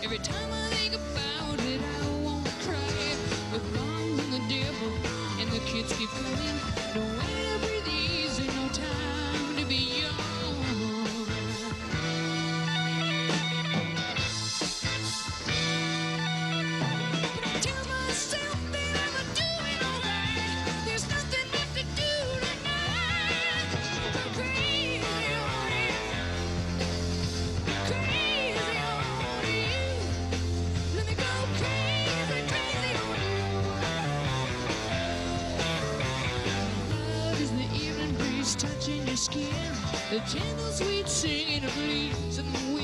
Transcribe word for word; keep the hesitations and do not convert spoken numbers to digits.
Every time I think about it, I want to cry. With bombs and the devil, and the kids keep coming. No way to breathe easy, no time to be young. But I tell myself that I'm doing alright. There's nothing left to do tonight. Go crazy on you, crazy on you. Let me go crazy, crazy on you. Love is the evening breeze touching your skin, the gentle sweet singing of leaves in the wind.